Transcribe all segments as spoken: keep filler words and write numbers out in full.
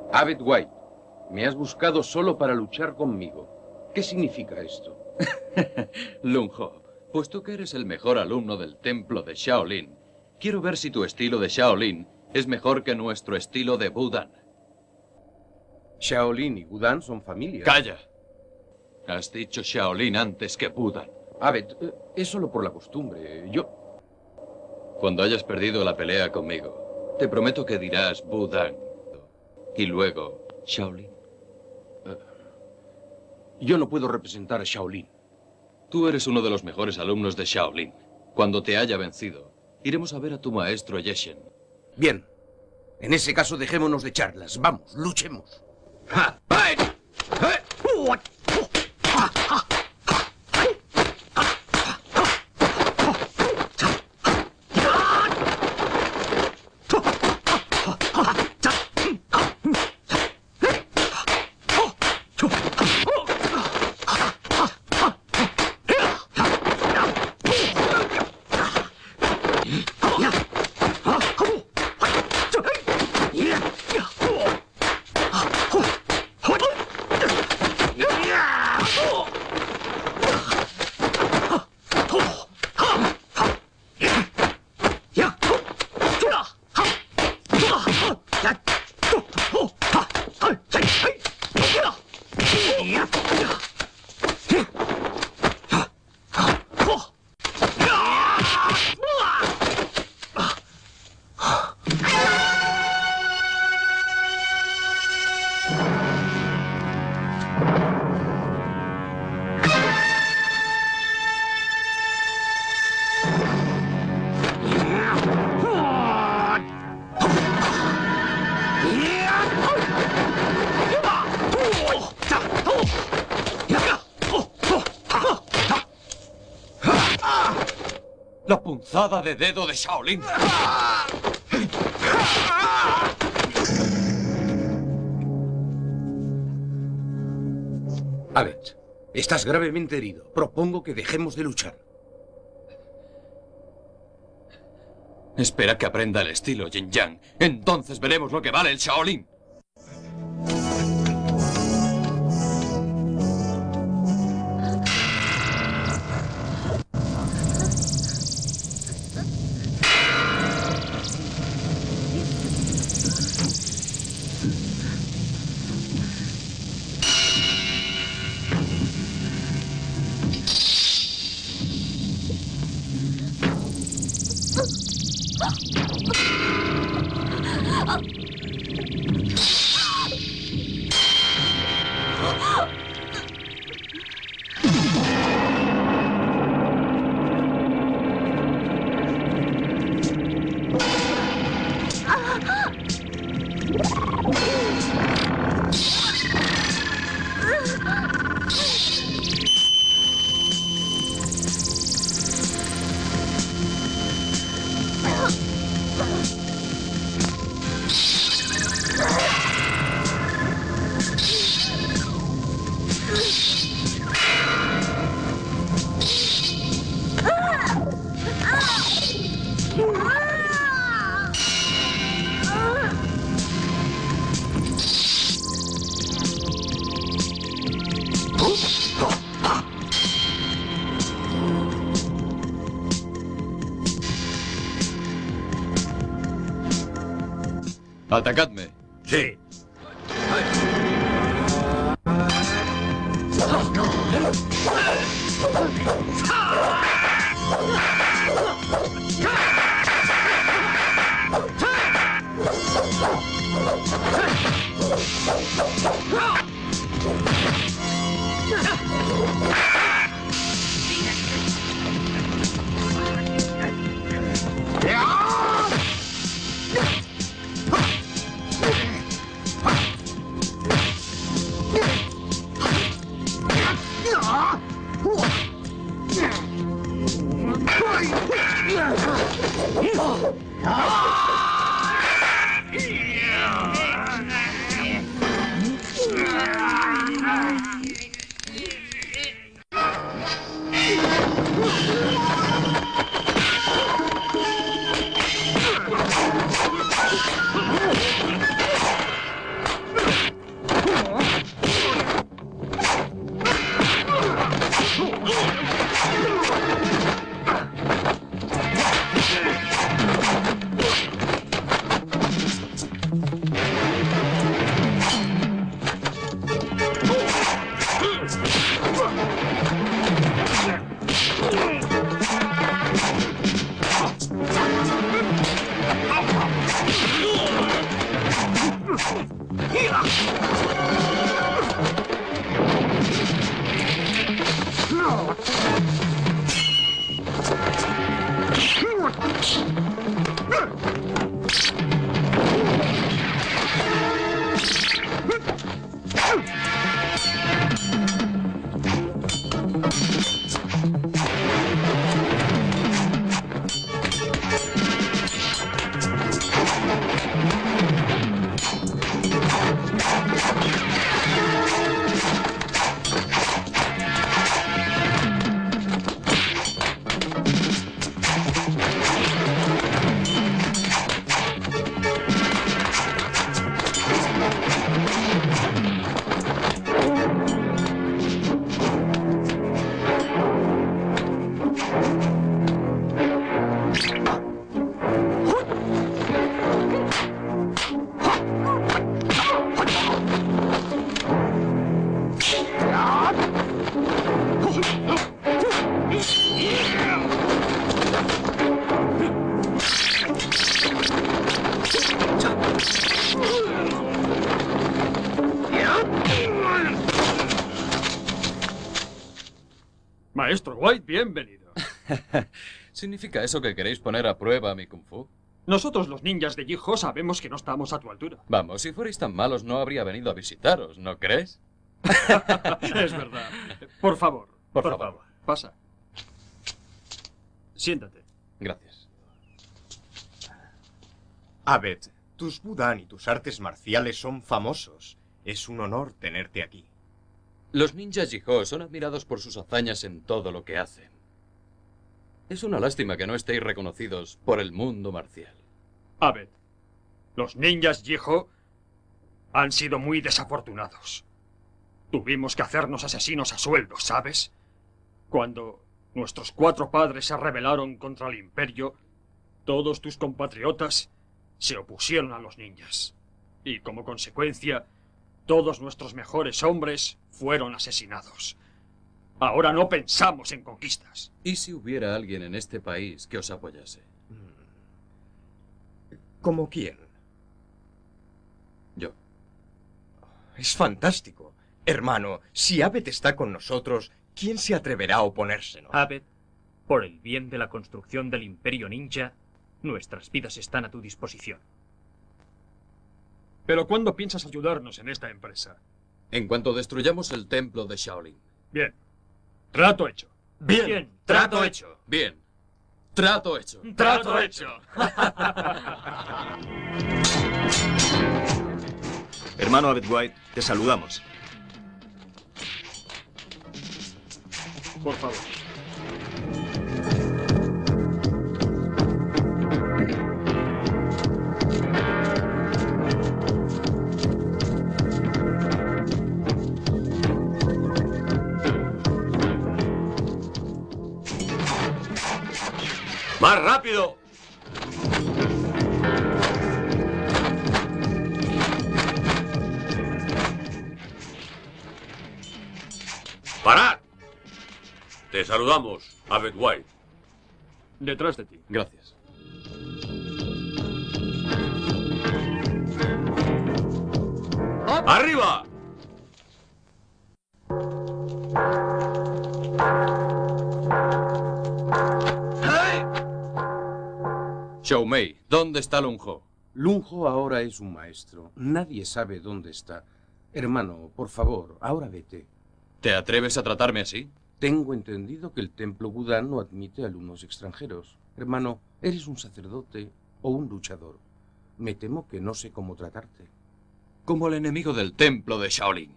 Abed White, me has buscado solo para luchar conmigo. ¿Qué significa esto? Lung Ho, puesto que eres el mejor alumno del templo de Shaolin, quiero ver si tu estilo de Shaolin es mejor que nuestro estilo de Budan. Shaolin y Budan son familia. ¡Calla! Has dicho Shaolin antes que Budan. Abed, es solo por la costumbre. Yo... Cuando hayas perdido la pelea conmigo, te prometo que dirás Budan. Y luego, Shaolin. Uh, yo no puedo representar a Shaolin. Tú eres uno de los mejores alumnos de Shaolin. Cuando te haya vencido, iremos a ver a tu maestro Yeshen. Bien. En ese caso, dejémonos de charlas. Vamos, luchemos. La punzada de dedo de Shaolin. Abed, estás gravemente herido. Propongo que dejemos de luchar. Espera que aprenda el estilo, Jin Yang. Entonces veremos lo que vale el Shaolin. ¡Atacadme! Sí. Maestro White, bienvenido. ¿Significa eso que queréis poner a prueba mi kung fu? Nosotros los ninjas de Ji-Ho sabemos que no estamos a tu altura. Vamos, si fuerais tan malos no habría venido a visitaros, ¿no crees? Es verdad. Por favor. Por, por favor. favor. Pasa. Siéntate. Gracias. Abed, tus Budan y tus artes marciales son famosos. Es un honor tenerte aquí. Los ninjas Ji-Ho son admirados por sus hazañas en todo lo que hacen. Es una lástima que no estéis reconocidos por el mundo marcial. Abed, los ninjas Ji-Ho han sido muy desafortunados. Tuvimos que hacernos asesinos a sueldo, ¿sabes? Cuando nuestros cuatro padres se rebelaron contra el Imperio, todos tus compatriotas se opusieron a los ninjas. Y como consecuencia, todos nuestros mejores hombres fueron asesinados. Ahora no pensamos en conquistas. ¿Y si hubiera alguien en este país que os apoyase? ¿Cómo quién? Yo. Es fantástico. Hermano, si Abed está con nosotros, ¿quién se atreverá a oponérsenos? Abed, por el bien de la construcción del Imperio Ninja, nuestras vidas están a tu disposición. ¿Pero cuándo piensas ayudarnos en esta empresa? En cuanto destruyamos el templo de Shaolin. Bien. Trato hecho. Bien, Bien, trato trato hecho. Bien. Trato hecho. Trato hecho. Hermano Abed White, te saludamos. Por favor. ¡Más rápido! ¡Parad! Te saludamos, Abed White. Detrás de ti. Gracias. ¡Arriba! Shou Mei, ¿dónde está Lung Ho? Lung Ho ahora es un maestro. Nadie sabe dónde está. Hermano, por favor, ahora vete. ¿Te atreves a tratarme así? Tengo entendido que el templo Budan no admite alumnos extranjeros. Hermano, eres un sacerdote o un luchador. Me temo que no sé cómo tratarte. Como el enemigo del templo de Shaolin.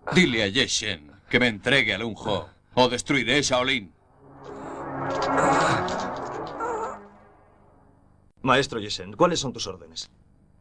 Dile a Ye Shen que me entregue a Lung Ho o destruiré Shaolin. Maestro Ye Shen, ¿cuáles son tus órdenes?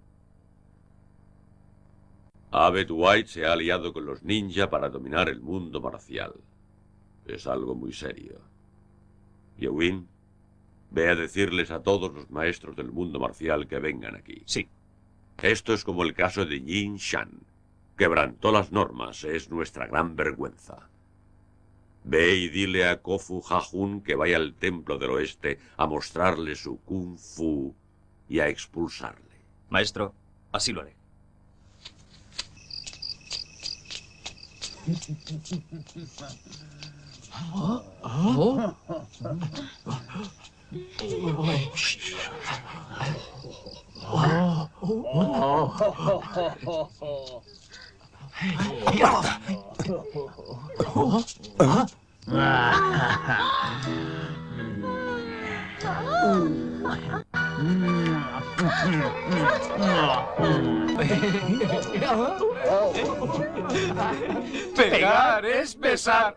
Abbott White se ha aliado con los ninja para dominar el mundo marcial. Es algo muy serio. Yewin, ve a decirles a todos los maestros del mundo marcial que vengan aquí. Sí. Esto es como el caso de Yin Shan. Quebrantó las normas, es nuestra gran vergüenza. Ve y dile a Kofu Hajun que vaya al Templo del Oeste a mostrarle su Kung Fu y a expulsarle. Maestro, así lo haré. Pegar es besar.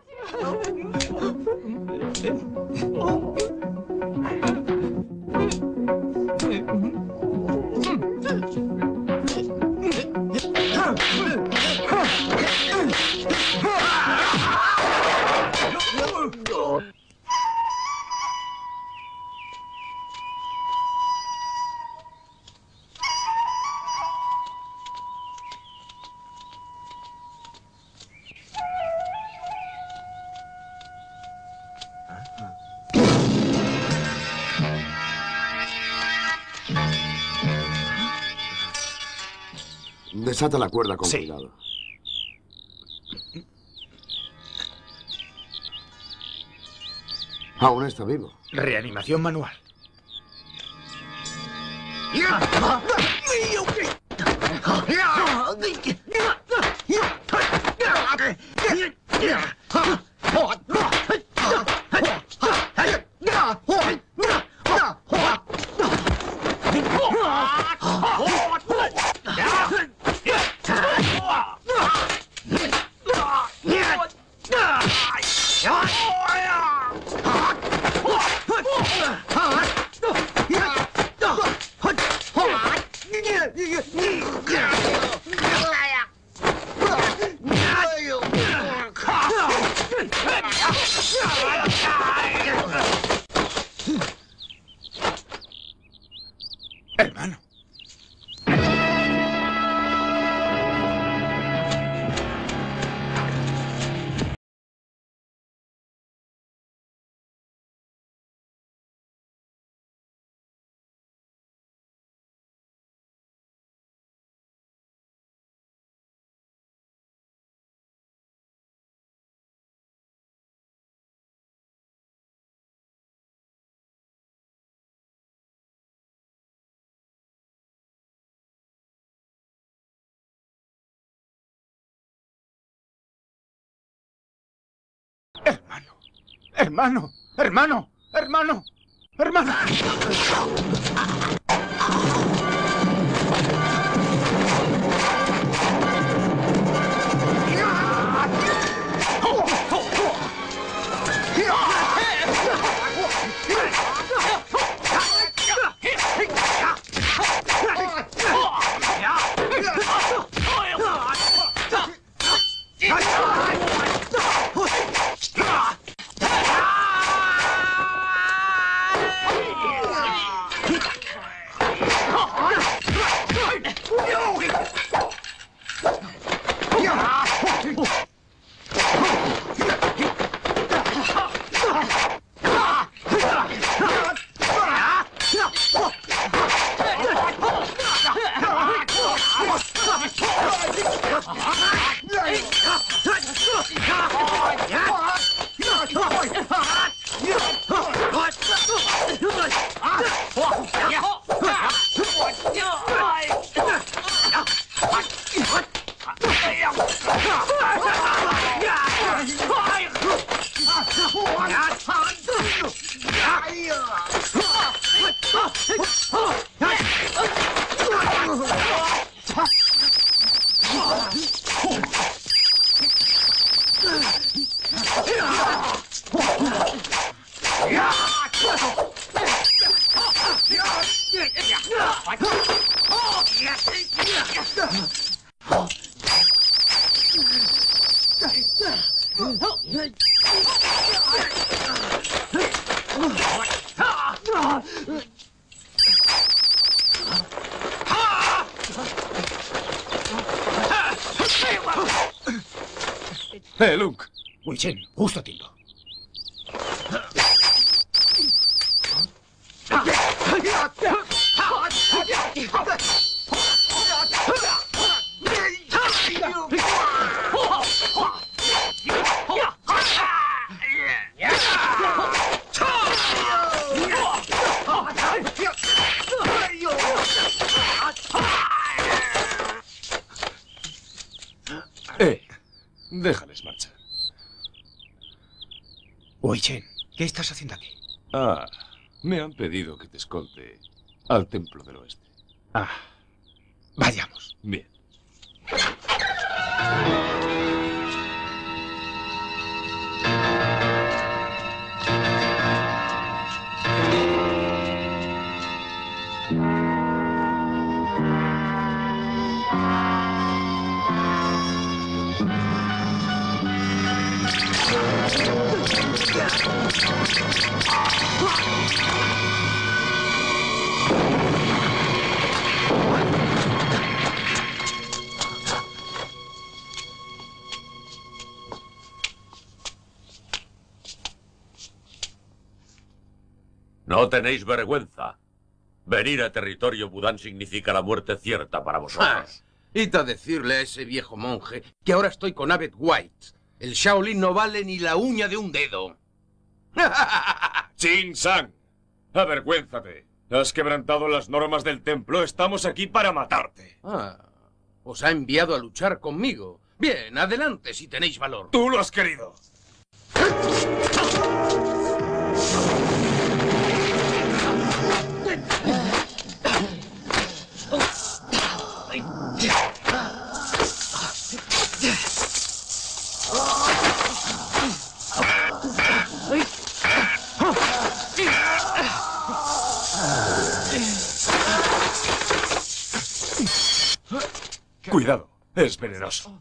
Desata la cuerda con Sí. cuidado. Aún está vivo. Reanimación manual. Hermano. Hermano, hermano, hermano, hermano, hermano. ¡Eh, Lunk! Wei Chen, justo a tiempo. Eh, déjales marchar. Wei Chen, ¿qué estás haciendo aquí? Ah, me han pedido que te escolte al Templo del Oeste. Ah, vayamos. Bien. No tenéis vergüenza. Venir a territorio Budán significa la muerte cierta para Ah, vosotros. id a decirle a ese viejo monje que ahora estoy con Abbot White. El Shaolin no vale ni la uña de un dedo. Jin Sang, avergüénzate. Has quebrantado las normas del templo. Estamos aquí para matarte. Ah, os ha enviado a luchar conmigo. Bien, adelante si tenéis valor. Tú lo has querido. Cuidado, es venenoso.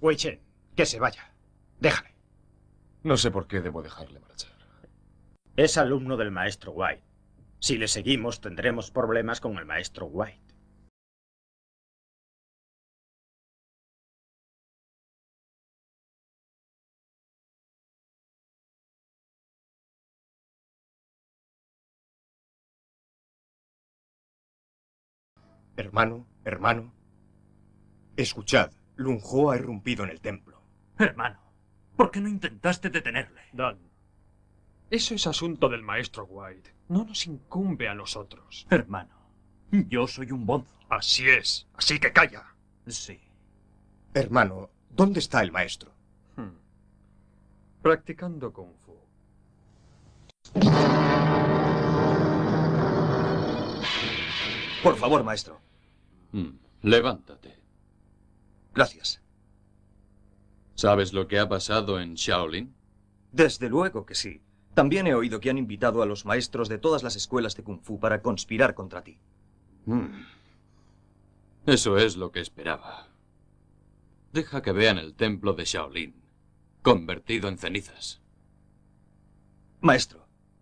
Wei Chen, que se vaya. Déjale. No sé por qué debo dejarle marchar. Es alumno del maestro White. Si le seguimos, tendremos problemas con el maestro White. Hermano, hermano, escuchad, Lung Ho ha irrumpido en el templo. Hermano, ¿por qué no intentaste detenerle? Dan, eso es asunto del maestro White. No nos incumbe a nosotros. Hermano, yo soy un bonzo. Así es, así que calla. Sí. Hermano, ¿dónde está el maestro? Hmm. Practicando Kung Fu. Por favor, maestro. Mm, levántate. Gracias. ¿Sabes lo que ha pasado en Shaolin? Desde luego que sí. También he oído que han invitado a los maestros de todas las escuelas de Kung Fu para conspirar contra ti. Mm. Eso es lo que esperaba. Deja que vean el templo de Shaolin, convertido en cenizas. Maestro.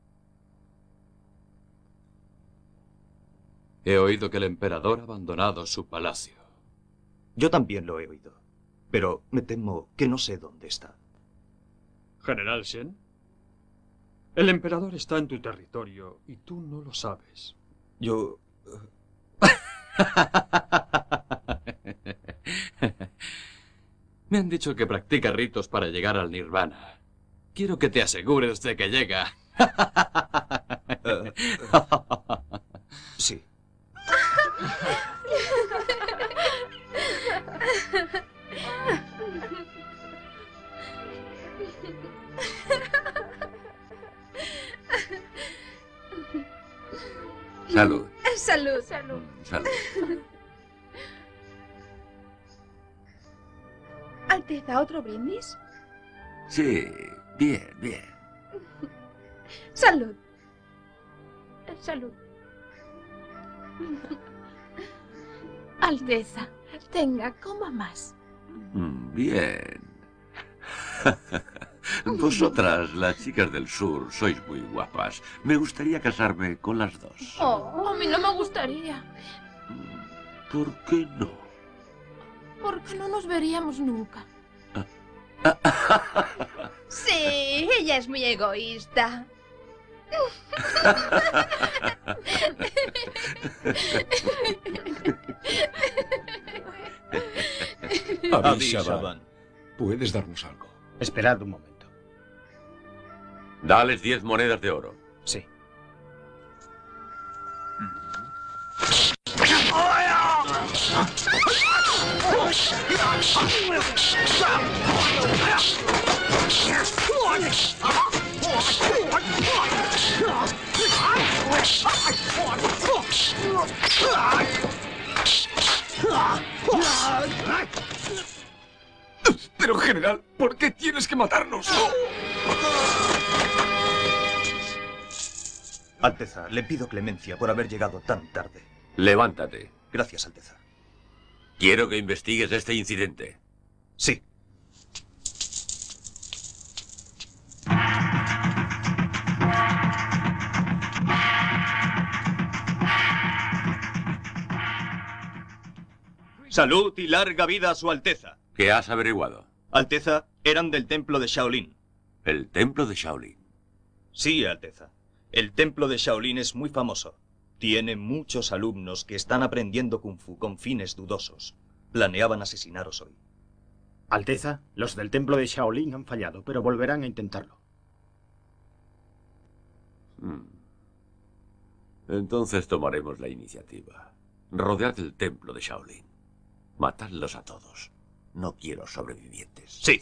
He oído que el emperador ha abandonado su palacio. Yo también lo he oído, pero me temo que no sé dónde está. General Shen, el emperador está en tu territorio y tú no lo sabes. Yo... Me han dicho que practica ritos para llegar al nirvana. Quiero que te asegures de que llega. uh, sí. Salud. Salud, salud. Salud. Alteza, ¿otro brindis? Sí, bien, bien. Salud. Salud. Alteza, tenga, coma más. Mm, bien. Vosotras, las chicas del sur, sois muy guapas. Me gustaría casarme con las dos. Oh, a mí no me gustaría. ¿Por qué no? Porque no nos veríamos nunca. Sí, ella es muy egoísta. Adi Shaban, ¿puedes darnos algo? Esperad un momento. Dales diez monedas de oro. Sí. Pero, general, ¿por qué tienes que matarnos? Alteza, le pido clemencia por haber llegado tan tarde. Levántate. Gracias, Alteza. Quiero que investigues este incidente. Sí. Salud y larga vida a su Alteza. ¿Qué has averiguado? Alteza, eran del templo de Shaolin. El templo de Shaolin. Sí, Alteza. El templo de Shaolin es muy famoso. Tiene muchos alumnos que están aprendiendo Kung Fu con fines dudosos. Planeaban asesinaros hoy. Alteza, los del templo de Shaolin han fallado, pero volverán a intentarlo. Hmm. Entonces tomaremos la iniciativa. Rodead el templo de Shaolin. Matadlos a todos. No quiero sobrevivientes. Sí.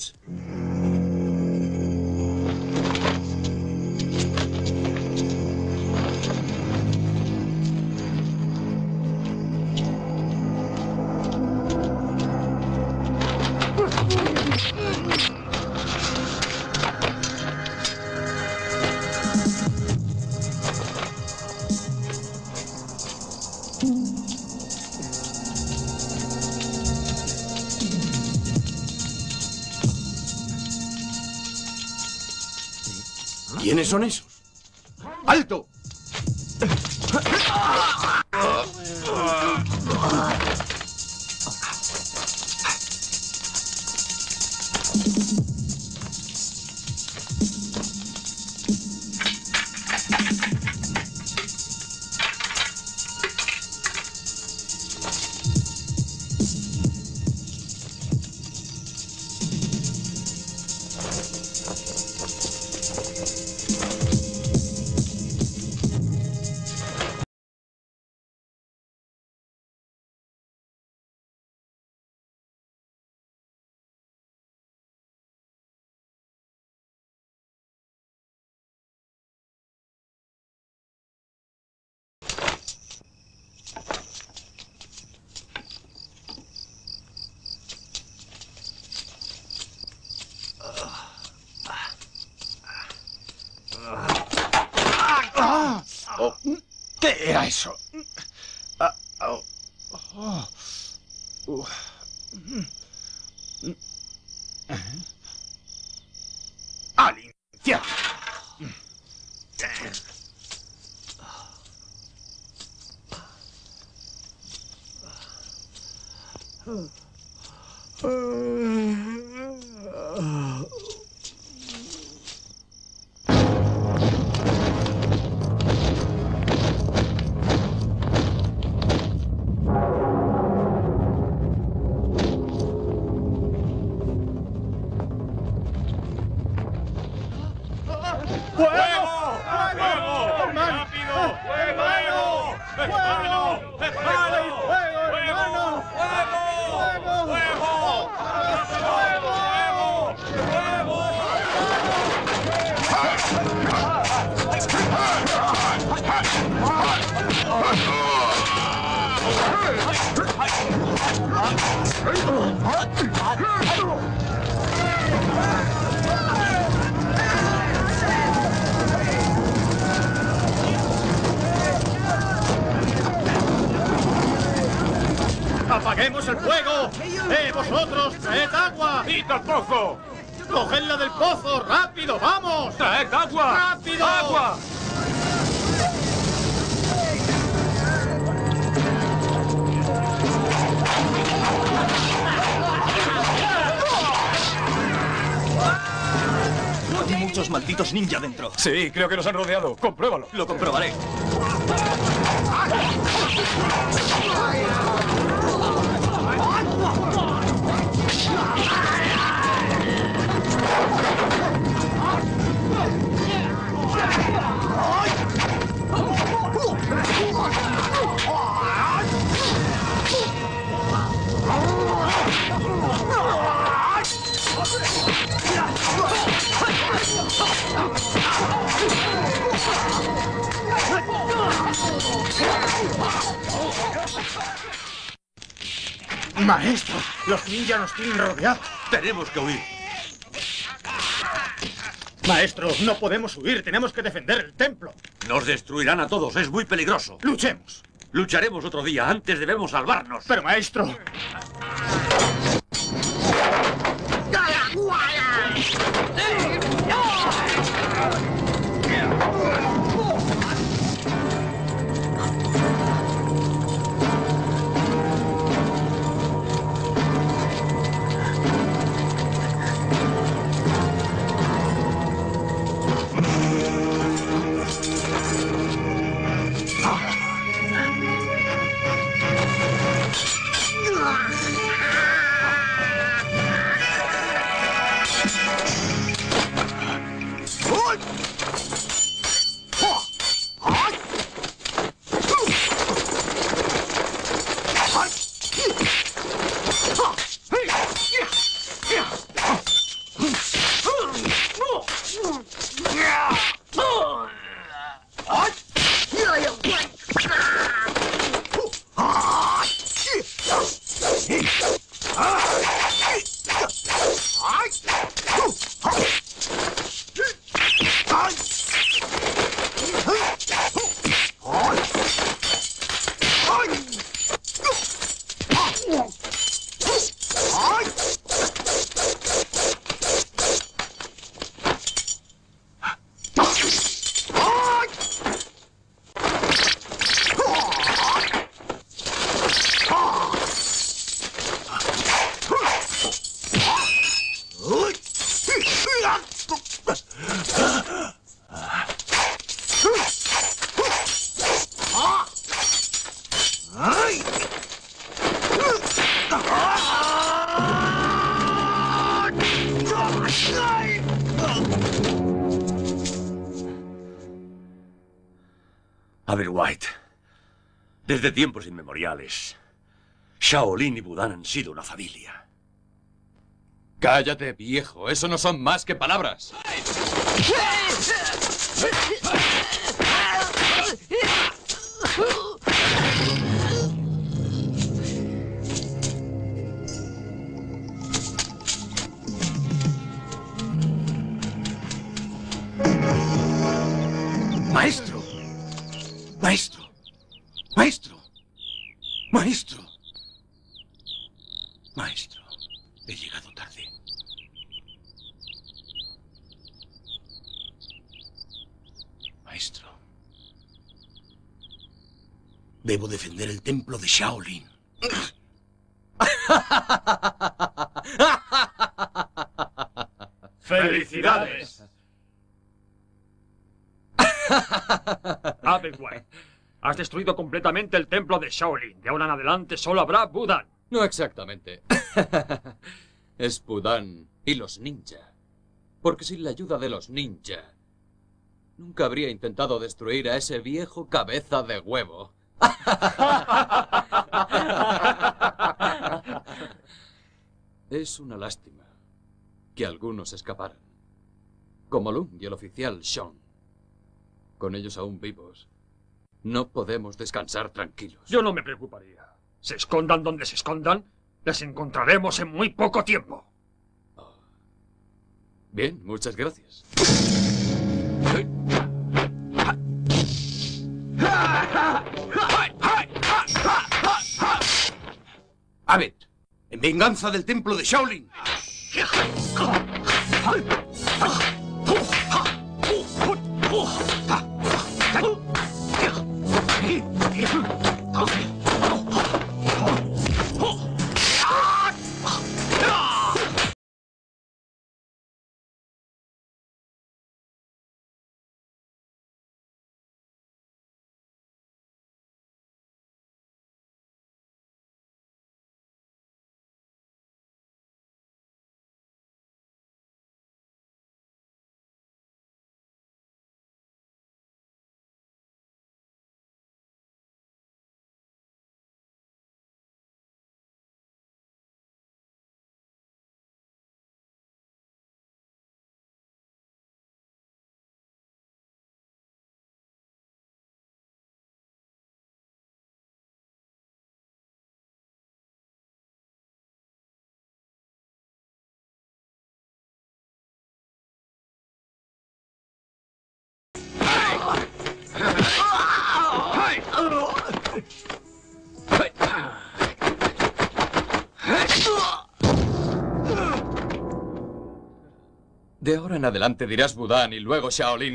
¿Quiénes son esos? ¡Alto! ¿Qué era eso? Ah, oh, oh, uh, ¡Al infierno! ¡Apaguemos el fuego! ¡Eh, vosotros! ¡Traed agua! ¡Quita el pozo! ¡Cogedla del pozo! ¡Rápido, vamos! ¡Traed agua! ¡Rápido! ¡Agua! Hay muchos malditos ninja dentro. Sí, creo que nos han rodeado. Compruébalo. Lo comprobaré. ¡Maestro! ¡Los ninjas nos tienen rodeados! Tenemos que huir. Maestro, no podemos huir. Tenemos que defender el templo. Nos destruirán a todos. Es muy peligroso. ¡Luchemos! Lucharemos otro día. Antes debemos salvarnos. Pero, maestro... Ah! ver, White. Desde tiempos inmemoriales, Shaolin y Budán han sido una familia. Cállate, viejo. Eso no son más que palabras. Maestro. Maestro. Maestro. Maestro. Maestro. He llegado tarde. Maestro. Debo defender el templo de Shaolin. ¡Felicidades! Abe White, has destruido completamente el templo de Shaolin. De ahora en adelante solo habrá Budán. No exactamente. Es Budán y los ninja. Porque sin la ayuda de los ninja, nunca habría intentado destruir a ese viejo cabeza de huevo. Es una lástima que algunos escaparan. Como Lung y el oficial Sean. Con ellos aún vivos, no podemos descansar tranquilos. Yo no me preocuparía. Se escondan donde se escondan, les encontraremos en muy poco tiempo. Oh. Bien, muchas gracias. Abed, en venganza del templo de Shaolin. De ahora en adelante dirás Budán y luego Shaolin.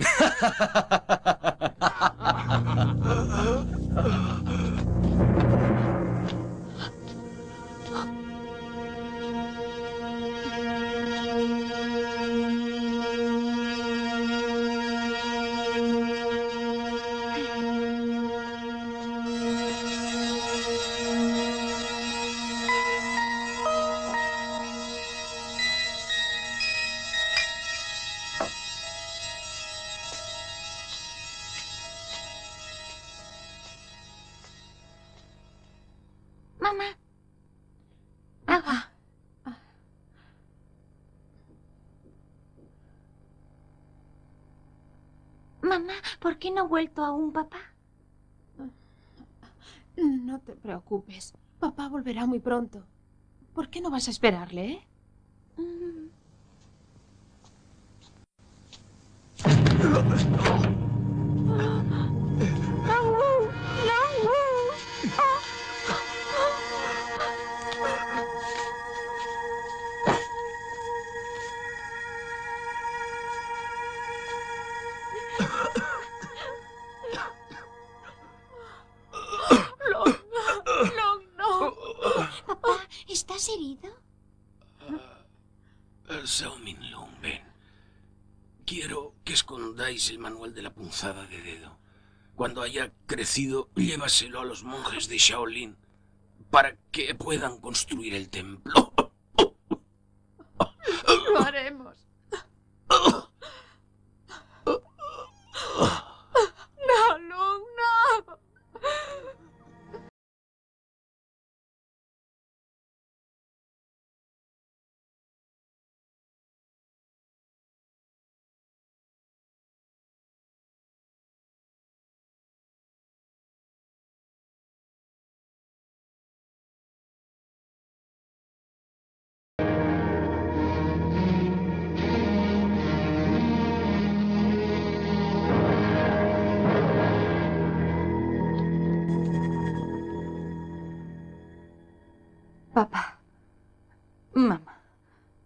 Mamá. Agua. Mamá, ¿por qué no ha vuelto aún papá? No te preocupes. Papá volverá muy pronto. ¿Por qué no vas a esperarle, eh? Mm. ¿Estás herido? Uh, Zhao Minlong, ven. Quiero que escondáis el manual de la punzada de dedo. Cuando haya crecido, llévaselo a los monjes de Shaolin para que puedan construir el templo. Lo haremos. No, Lung, no.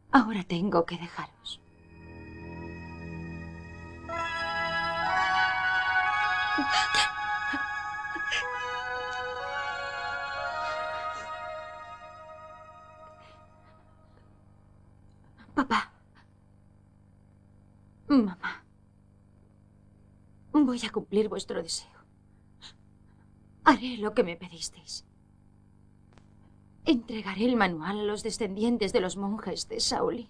Ahora tengo que dejaros. Papá. Mamá. Voy a cumplir vuestro deseo. Haré lo que me pedisteis. Entregaré el manual a los descendientes de los monjes de Shaolin.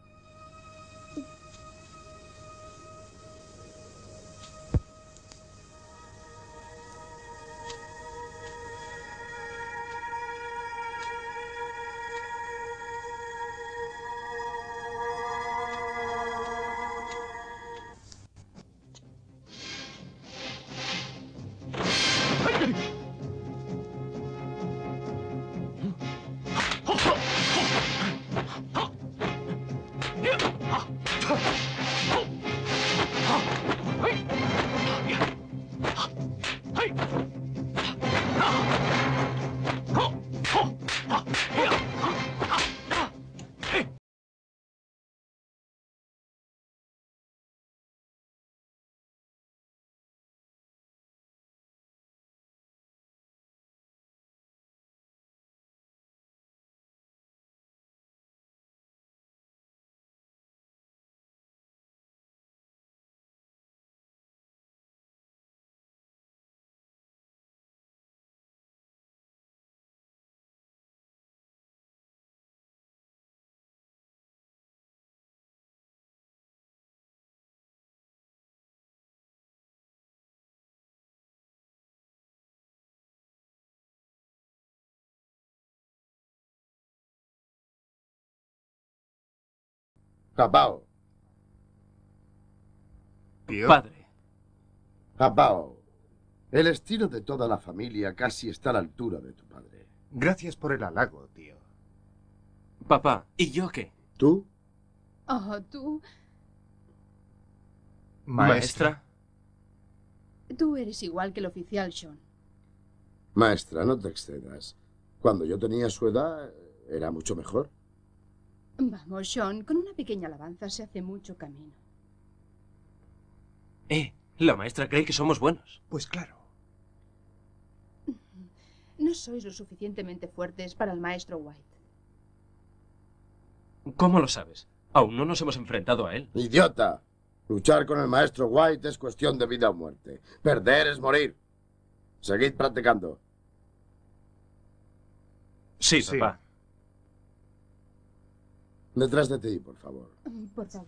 Japao. Padre. Japao. El estilo de toda la familia casi está a la altura de tu padre. Gracias por el halago, tío. Papá, ¿y yo qué? ¿Tú? Oh, tú... Maestra. Tú eres igual que el oficial Sean. Maestra, no te excedas. Cuando yo tenía su edad, era mucho mejor. Vamos, Sean, con una pequeña alabanza se hace mucho camino. Eh, la maestra cree que somos buenos. Pues claro. No sois lo suficientemente fuertes para el maestro White. ¿Cómo lo sabes? Aún no nos hemos enfrentado a él. ¡Idiota! Luchar con el maestro White es cuestión de vida o muerte. Perder es morir. Seguid practicando. Sí, sí. Papá. Detrás de ti, por favor. Por favor.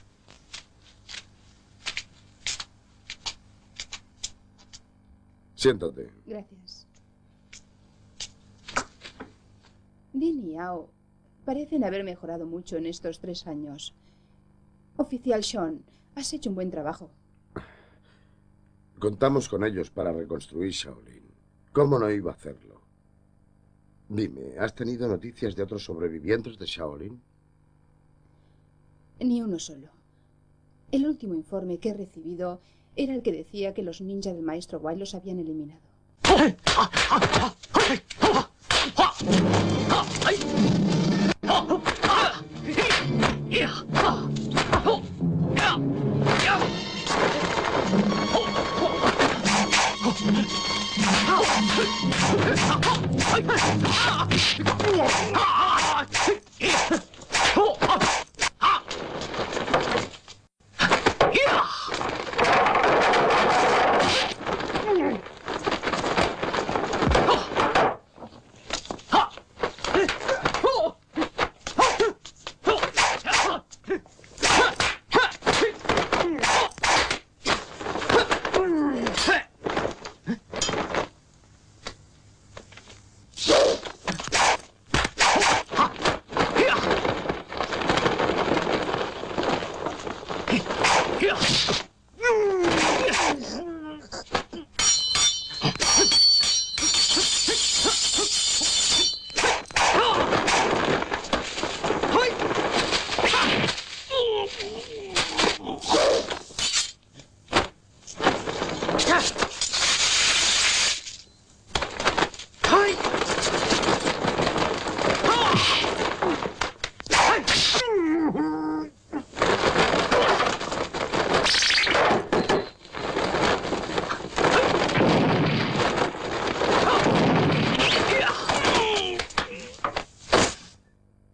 Siéntate. Gracias. Din y Ao parecen haber mejorado mucho en estos tres años. Oficial Sean, has hecho un buen trabajo. Contamos con ellos para reconstruir Shaolin. ¿Cómo no iba a hacerlo? Dime, ¿has tenido noticias de otros sobrevivientes de Shaolin? Ni uno solo. El último informe que he recibido era el que decía que los ninjas del maestro White los habían eliminado.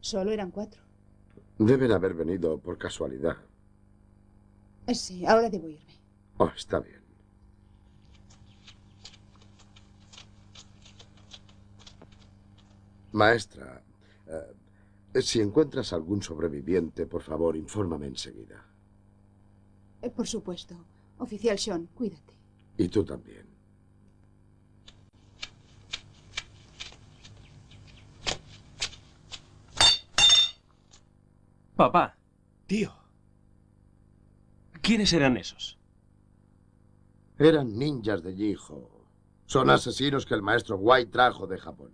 Solo eran cuatro. Deben haber venido por casualidad. Sí, ahora debo irme. Oh, está bien. Maestra, eh, si encuentras algún sobreviviente, por favor, infórmame enseguida. Eh, por supuesto. Oficial Sean, cuídate. Y tú también. Papá. Tío. ¿Quiénes eran esos? Eran ninjas de Jiho. Son asesinos que el maestro White trajo de Japón.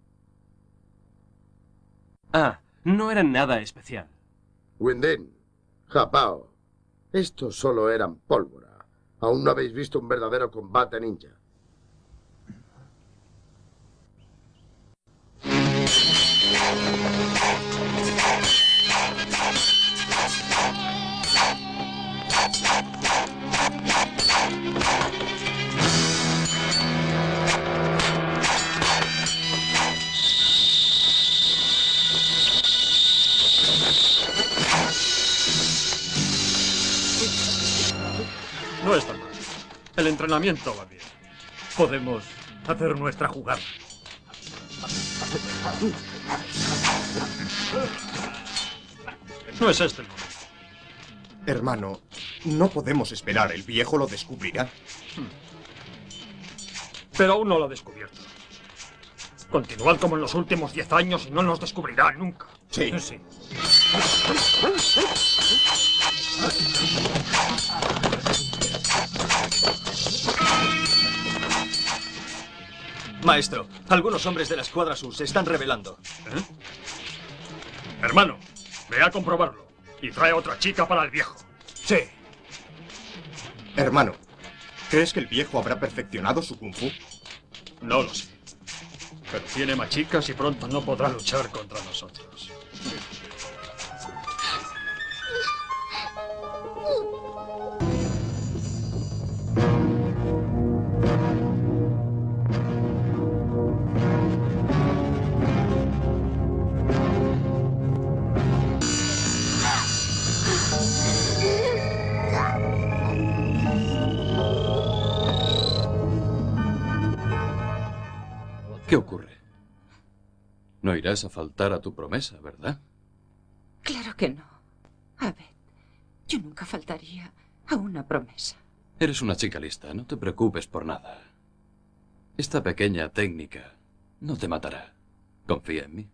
Ah, no eran nada especial. Windin, Japao, estos solo eran pólvora. Aún no habéis visto un verdadero combate ninja. No está mal. El entrenamiento va bien. Podemos hacer nuestra jugada. No es este el momento. Hermano, no podemos esperar. El viejo lo descubrirá. Pero aún no lo ha descubierto. Continuad como en los últimos diez años y no nos descubrirá nunca. Sí. Sí. Maestro, algunos hombres de la escuadra sur se están rebelando. ¿Eh? Hermano, ve a comprobarlo. Y trae otra chica para el viejo. Sí. Hermano, ¿crees que el viejo habrá perfeccionado su kung fu? No lo sé. Pero tiene más chicas y pronto no podrá luchar contra nosotros. ¿Qué ocurre? No irás a faltar a tu promesa, ¿verdad? Claro que no. A ver, yo nunca faltaría a una promesa. Eres una chica lista, no te preocupes por nada. Esta pequeña técnica no te matará. Confía en mí.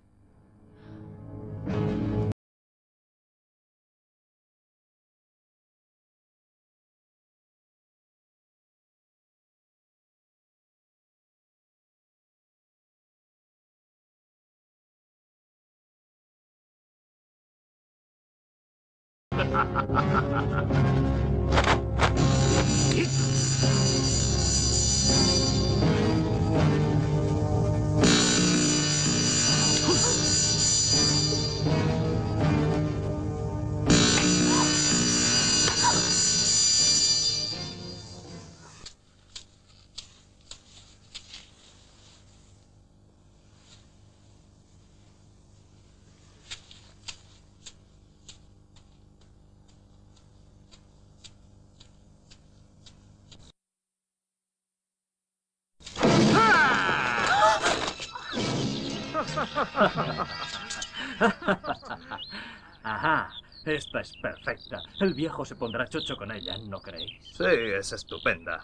Ajá, esta es perfecta. El viejo se pondrá chocho con ella, ¿no creéis? Sí, es estupenda.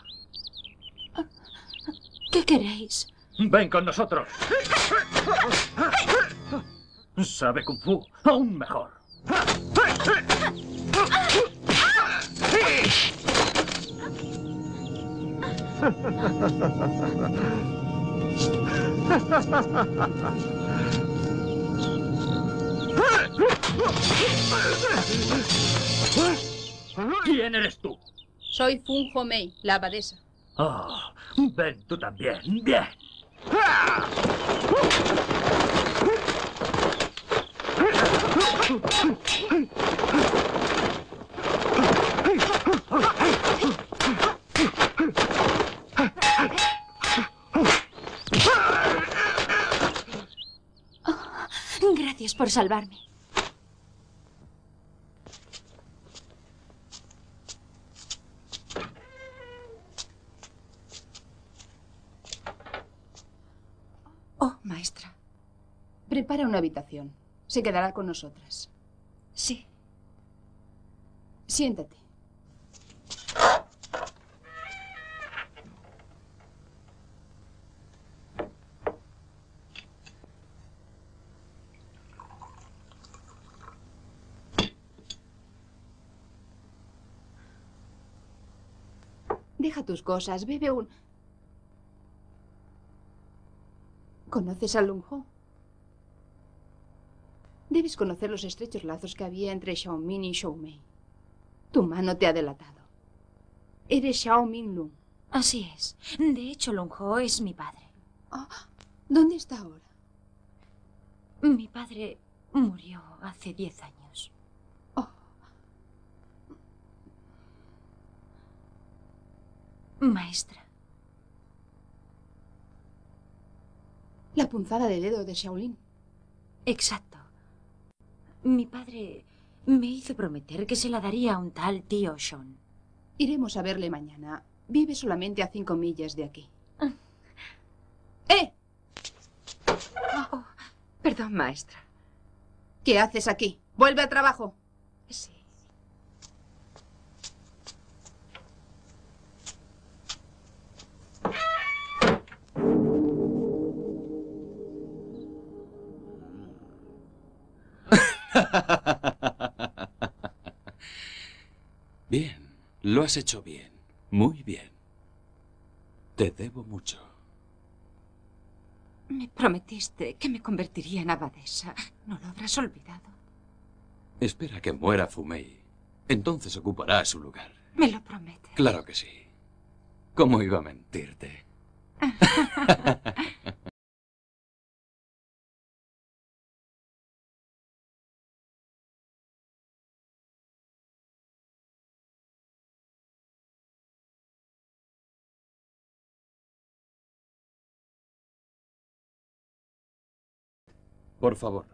¿Qué queréis? ¡Ven con nosotros! Sabe Kung Fu, aún mejor. ¿Quién eres tú? Soy Fun Ho Mei, la abadesa. Oh, ven tú también. Bien. Gracias por por salvarme. Oh, maestra. Prepara una habitación. Se quedará con nosotras. Sí. Siéntate. Deja tus cosas, bebe un... ¿Conoces a Lung Ho? Debes conocer los estrechos lazos que había entre Xiao Min y Xiao Mei. Tu mano te ha delatado. Eres Xiao Min Lung. Así es. De hecho, Lung Ho es mi padre. Oh, ¿dónde está ahora? Mi padre murió hace diez años. Oh. Maestra. La punzada de dedo de Shaolin. Exacto. Mi padre me hizo prometer que se la daría a un tal tío Sean. Iremos a verle mañana. Vive solamente a cinco millas de aquí. ¡Eh! Oh, perdón, maestra. ¿Qué haces aquí? ¡Vuelve al trabajo! Sí. Bien, lo has hecho bien, muy bien. Te debo mucho. Me prometiste que me convertiría en abadesa. ¿No lo habrás olvidado? Espera que muera Fumei. Entonces ocupará su lugar. ¿Me lo prometes? Claro que sí. ¿Cómo iba a mentirte? Por favor.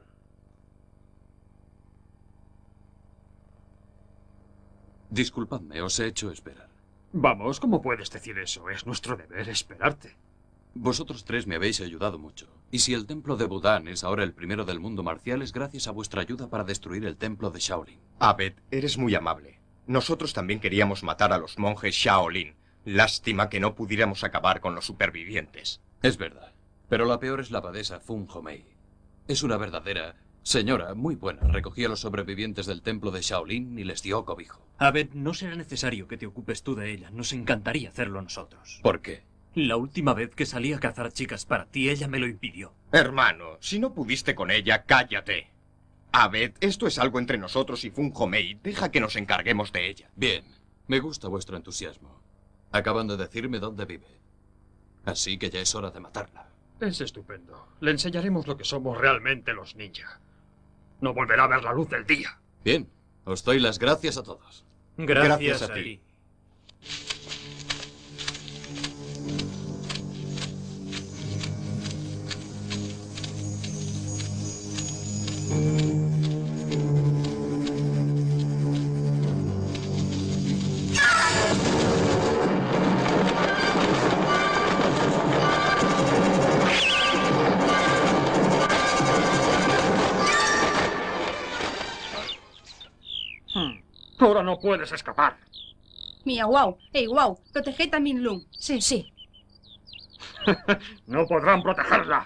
Disculpadme, os he hecho esperar. Vamos, ¿cómo puedes decir eso? Es nuestro deber esperarte. Vosotros tres me habéis ayudado mucho. Y si el templo de Budán es ahora el primero del mundo marcial, es gracias a vuestra ayuda para destruir el templo de Shaolin. Abed, eres muy amable. Nosotros también queríamos matar a los monjes Shaolin. Lástima que no pudiéramos acabar con los supervivientes. Es verdad. Pero la peor es la abadesa Fung Homei. Es una verdadera señora muy buena. Recogía a los sobrevivientes del templo de Shaolin y les dio cobijo. Abed, no será necesario que te ocupes tú de ella. Nos encantaría hacerlo nosotros. ¿Por qué? La última vez que salí a cazar chicas para ti, ella me lo impidió. Hermano, si no pudiste con ella, cállate. Abed, esto es algo entre nosotros y Fung Homei. Deja que nos encarguemos de ella. Bien, me gusta vuestro entusiasmo. Acaban de decirme dónde vive. Así que ya es hora de matarla. Es estupendo. Le enseñaremos lo que somos realmente los ninja. No volverá a ver la luz del día. Bien, os doy las gracias a todos. Gracias, gracias a, a ti. ti. Ahora no puedes escapar. Mia Wow, ey Wow, proteged a Min Lung. Sí, sí. No podrán protegerla.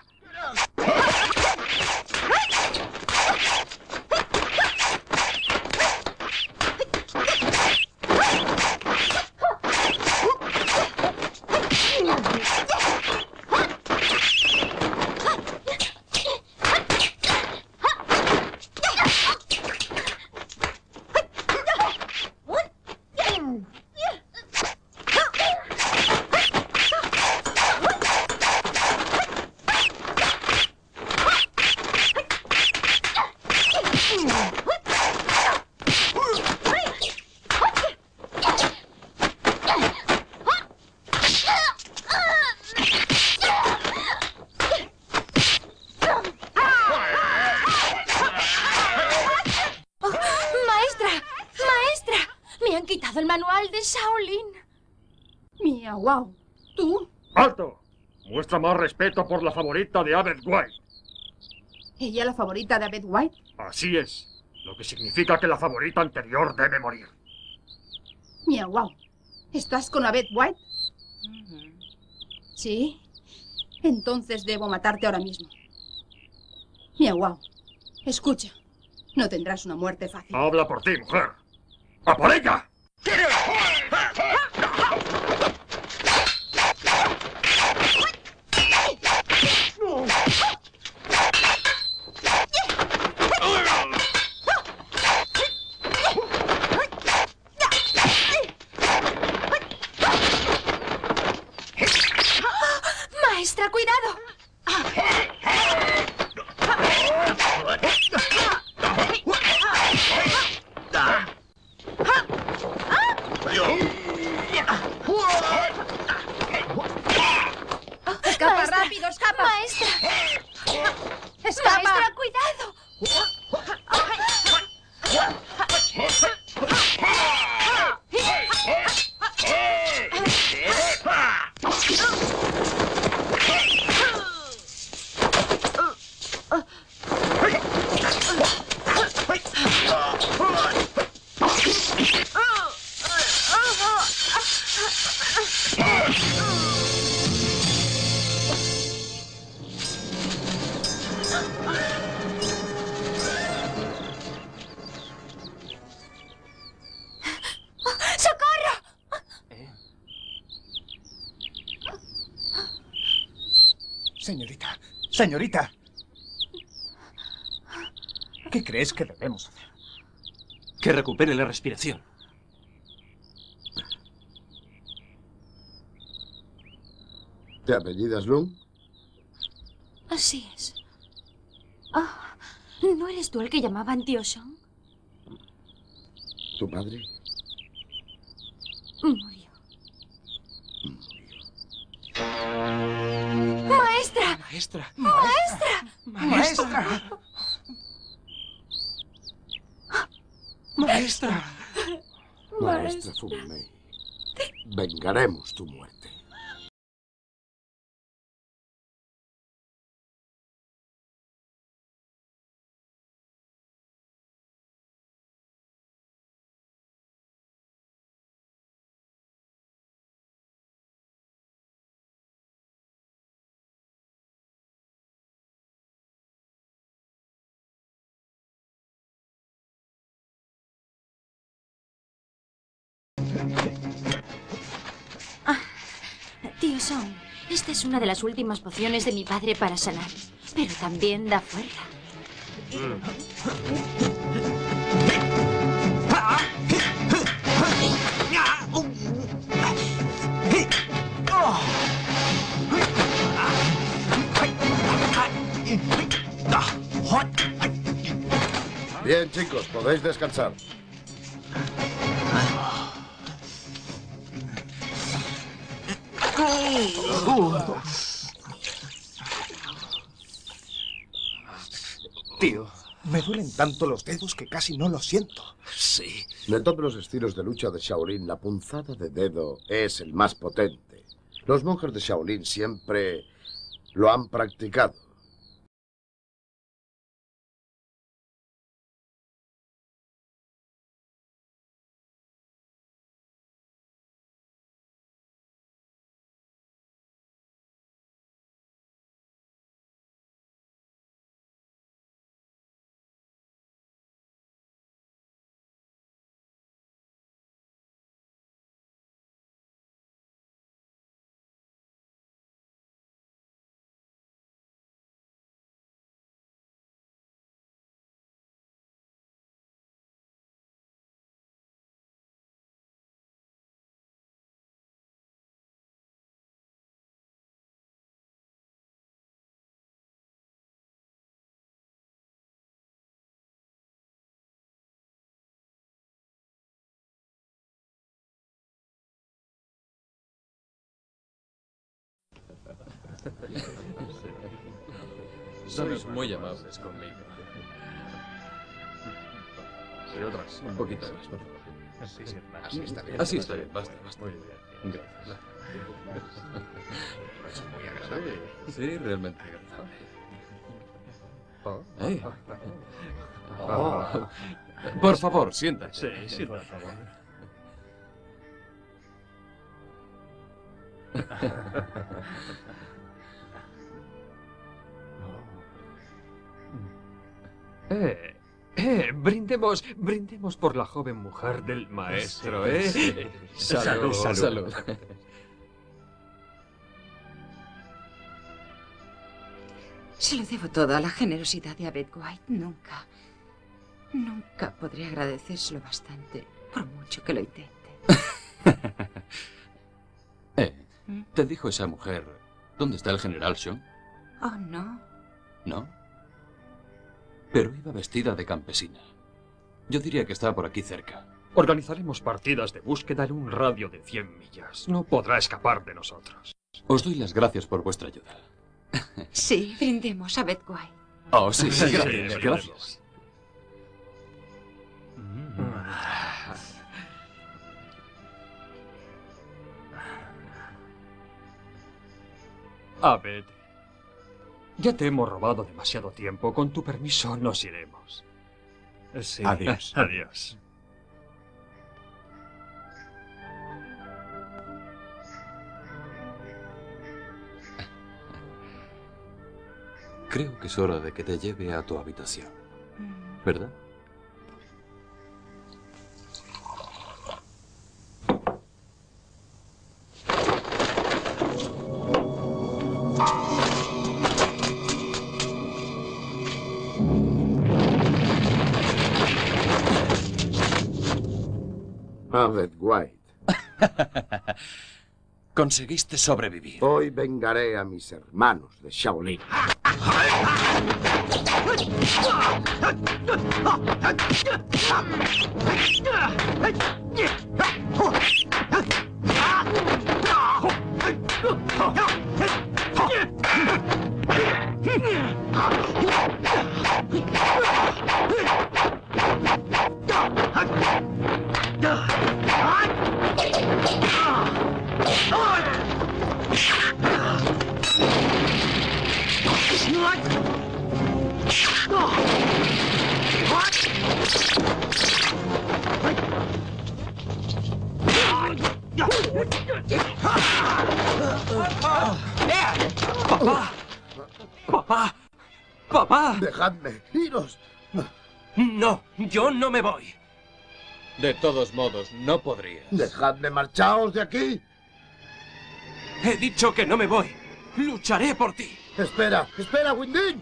encontrado el manual de Shaolin. Mia, wow. ¿Tú? ¡Alto! Muestra más respeto por la favorita de Abed White. ¿Ella la favorita de Abed White? Así es. Lo que significa que la favorita anterior debe morir. Mia, wow. ¿Estás con Abed White? Sí. Entonces debo matarte ahora mismo. Mia, wow. Escucha. No tendrás una muerte fácil. Habla por ti, mujer. ¡A por ella! Maestra, cuidado. ¡Escapa, Maestra, rápido, escapa! Maestra. ¡Escapa! Maestra, cuidado. Señorita, señorita. ¿Qué crees que debemos hacer? Que recupere la respiración. ¿Te apellidas Lung? Así es. Ah, ¿no eres tú el que llamaban tío Sean? ¿Tu padre? Murió. ¡Maestra! Maestra. ¡Maestra! Maestra. Maestra. Maestra Fu Mei. Vengaremos tu muerte. Ah, tío Song, esta es una de las últimas pociones de mi padre para sanar, pero también da fuerza. Bien, chicos, podéis descansar. Tío, me duelen tanto los dedos que casi no los siento. Sí. De todos los estilos de lucha de Shaolin, la punzada de dedo es el más potente. Los monjes de Shaolin siempre lo han practicado. Sois muy amables conmigo. Y otras. Un poquito más, por favor. Sí, sí, Así está bien. Así está bien, basta, basta. Muy bien. Gracias. Es muy agradable. Sí, sí, realmente agradable. Eh. Oh. Por favor, siéntate. Sí, sí, por favor. Eh, eh, brindemos, brindemos por la joven mujer del maestro, ¿eh? Sí. Salud, Salud, salud. salud. Se lo debo todo a la generosidad de Abed White. Nunca, nunca podré agradecérselo bastante, por mucho que lo intente. Eh, ¿te dijo esa mujer dónde está el general Sean? Oh, no. ¿No? Pero iba vestida de campesina. Yo diría que está por aquí cerca. Organizaremos partidas de búsqueda en un radio de cien millas. No podrá escapar de nosotros. Os doy las gracias por vuestra ayuda. Sí, brindemos a Abed White. Oh, sí, sí, Sí, gracias, sí, gracias. Abed, ya te hemos robado demasiado tiempo. Con tu permiso nos iremos. Sí. Adiós. Adiós. Creo que es hora de que te lleve a tu habitación. ¿Verdad? Abed White. Conseguiste sobrevivir. Hoy vengaré a mis hermanos de Shaolin. ¡Papá! ¡Papá! ¡Papá! Dejadme, iros. No, yo no me voy. De todos modos, no podrías. Dejadme, marchaos de aquí. He dicho que no me voy. Lucharé por ti. Espera, espera, Windin.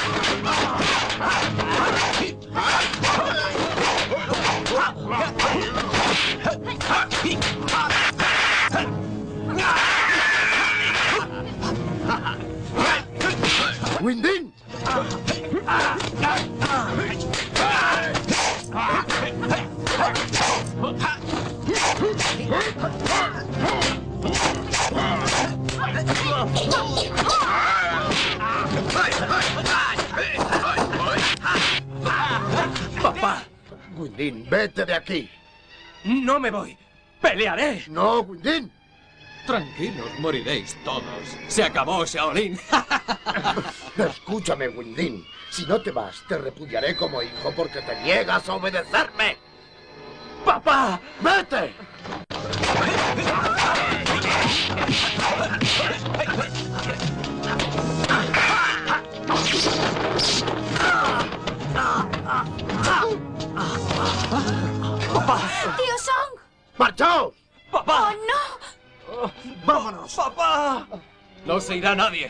Windin. Papá. Windin, vete de aquí. No me voy. Pelearé. No, Windin. Tranquilos, moriréis todos. Se acabó, Shaolin. Escúchame, Windin. Si no te vas, te repudiaré como hijo porque te niegas a obedecerme. ¡Papá! ¡Vete! ¡Papá! ¡Tío Song! ¡Marchaos! ¡Papá! ¡Oh, no! ¡Vámonos! ¡Papá! No se irá nadie.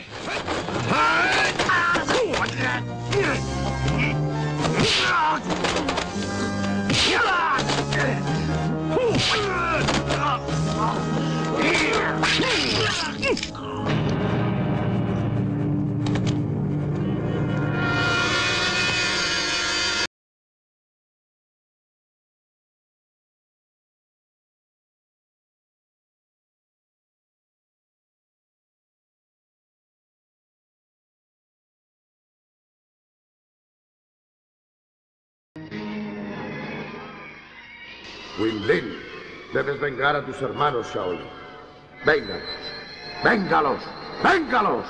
Winlin, debes vengar a tus hermanos Shaolin. Véngalos. ¡Véngalos! ¡Véngalos!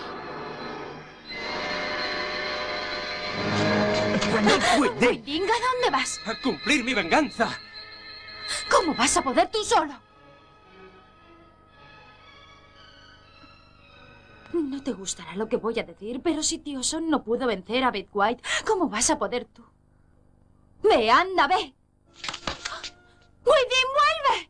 Weiding, ¿a dónde vas? A cumplir mi venganza. ¿Cómo vas a poder tú solo? No te gustará lo que voy a decir, pero si Tío Son no pudo vencer a Beth White, ¿cómo vas a poder tú? ¡Ve, anda, ve! ¡Weiding, vuelve!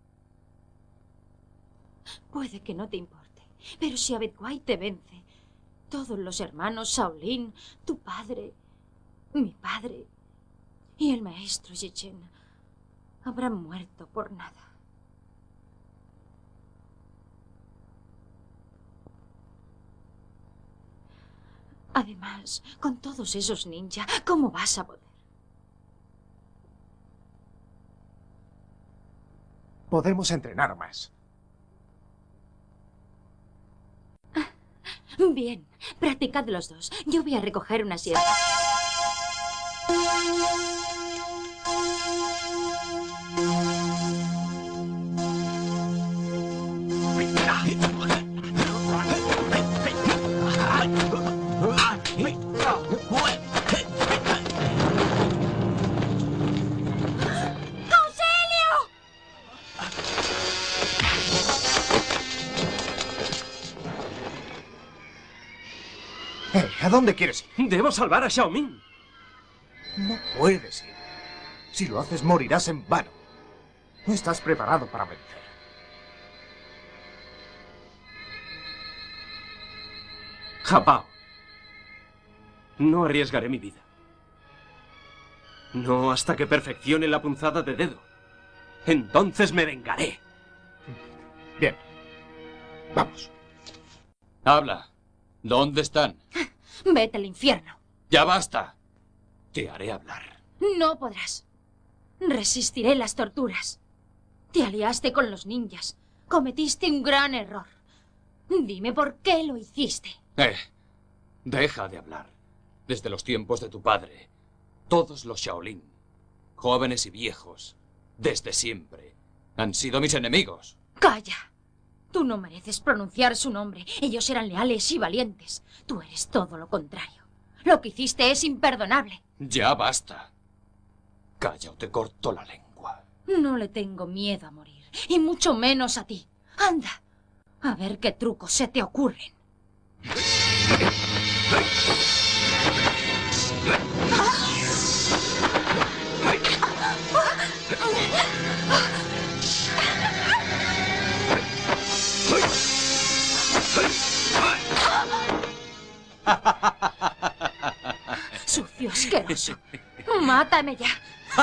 Puede que no te importe, pero si a Beth White te vence, todos los hermanos Shaolin, tu padre, mi padre y el maestro Yechen habrán muerto por nada. Además, con todos esos ninjas, ¿cómo vas a poder? Podemos entrenar más. Bien, practicad los dos. Yo voy a recoger una sierra. Eh, ¿a dónde quieres ir? Debo salvar a Xiaoming. No puedes ir. Si lo haces, morirás en vano. No estás preparado para vencer. Japao. No arriesgaré mi vida. No hasta que perfeccione la punzada de dedo. Entonces me vengaré. Bien. Vamos. Habla. ¿Dónde están? Vete al infierno. Ya basta. Te haré hablar. No podrás. Resistiré las torturas. Te aliaste con los ninjas. Cometiste un gran error. Dime por qué lo hiciste. Eh, deja de hablar. Desde los tiempos de tu padre, todos los Shaolin, jóvenes y viejos, desde siempre, han sido mis enemigos. ¡Calla! Tú no mereces pronunciar su nombre. Ellos eran leales y valientes. Tú eres todo lo contrario. Lo que hiciste es imperdonable. Ya basta. Calla o te corto la lengua. No le tengo miedo a morir, y mucho menos a ti. Anda, a ver qué trucos se te ocurren. Sucio asqueroso. Mátame ya.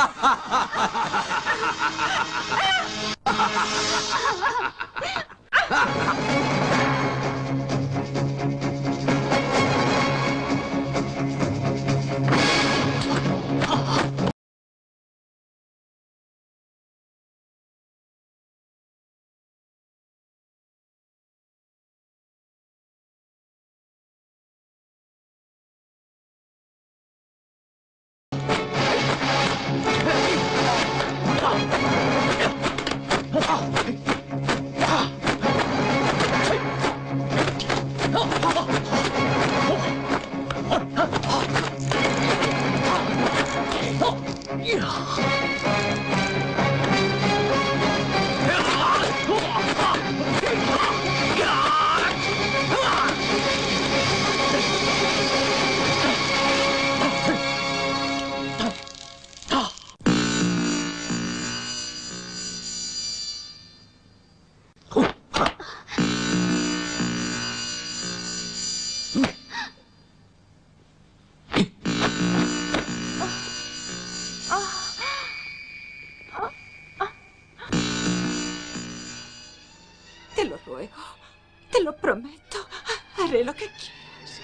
Te lo ruego, te lo prometo, haré lo que quieras.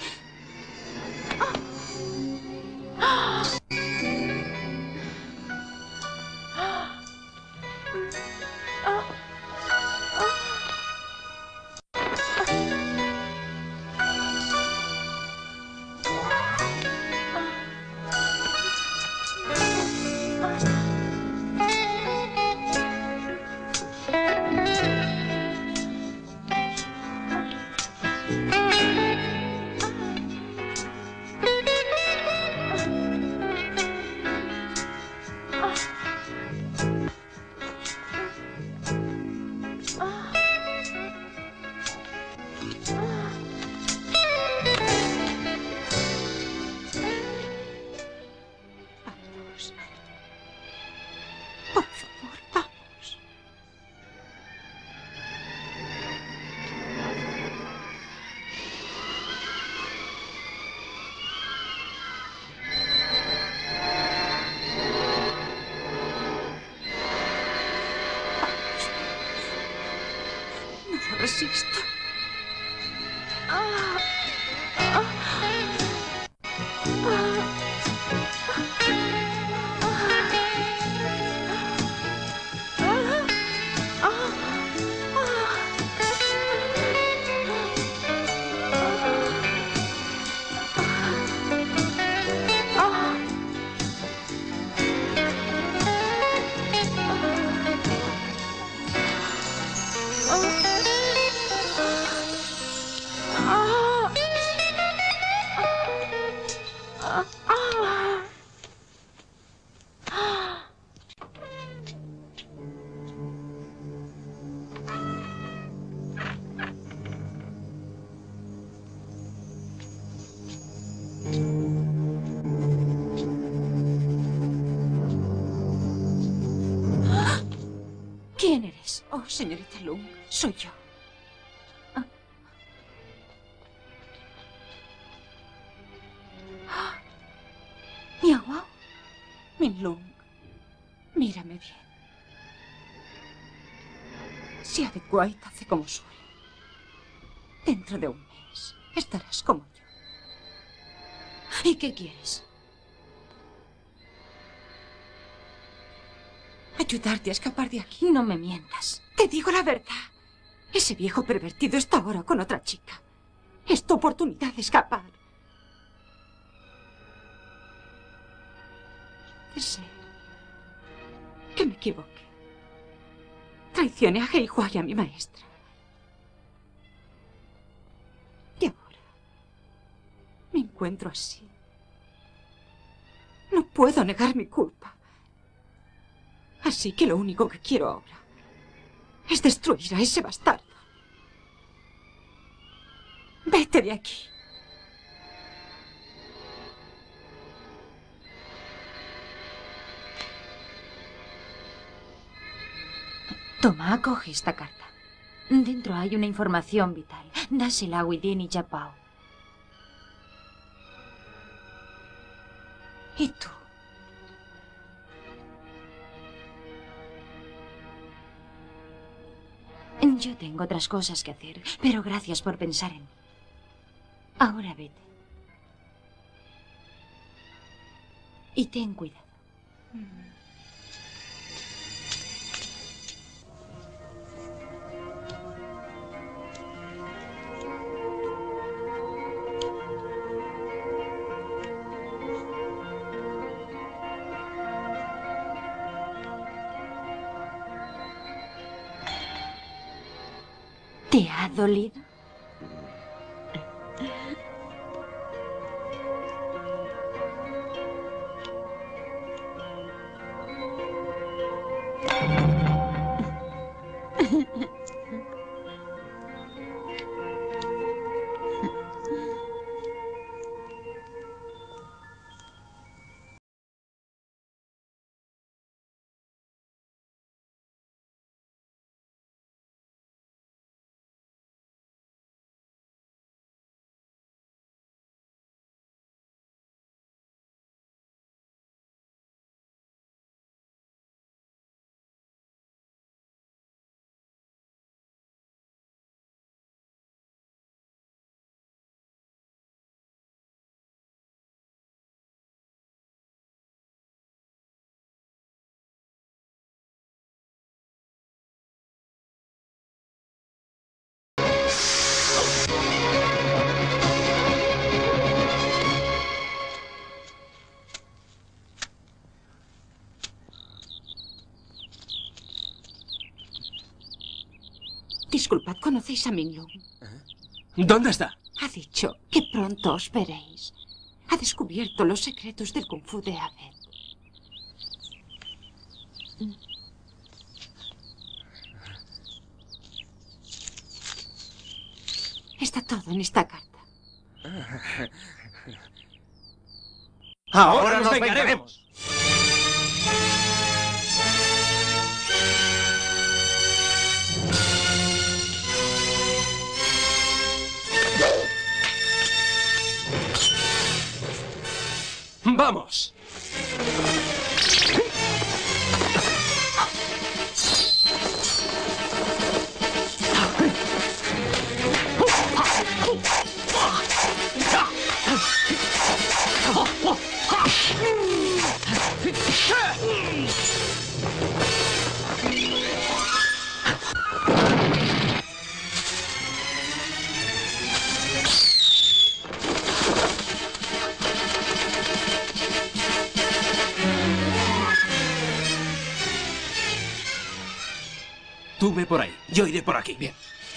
resisto. Ah, ah, ah. ¿Quién eres? Oh, señorita Lung, soy yo. Ah. Ah. Miaguao. Min Lung, mírame bien. Si Abbot White hace como suele, dentro de un mes estarás como yo. ¿Y qué quieres? Ayudarte a escapar de aquí. No me mientas. Te digo la verdad. Ese viejo pervertido está ahora con otra chica. Es tu oportunidad de escapar. Deseo que me equivoque. Traicioné a Hei Hua y a mi maestra. Y ahora me encuentro así. No puedo negar mi culpa. Así que lo único que quiero ahora es destruir a ese bastardo. Vete de aquí. Toma, coge esta carta. Dentro hay una información vital. Dásela a Widin y Yapao. ¿Y tú? Yo tengo otras cosas que hacer, pero gracias por pensar en mí. Ahora vete. Y ten cuidado. ¿Te ha dolido? Disculpad, ¿conocéis a Min Lung? ¿Dónde está? Ha dicho que pronto os veréis. Ha descubierto los secretos del Kung Fu de Abbot. Está todo en esta carta. Ahora nos vengaremos. ¡Vamos! Tú ve por ahí, yo iré por aquí. Bien.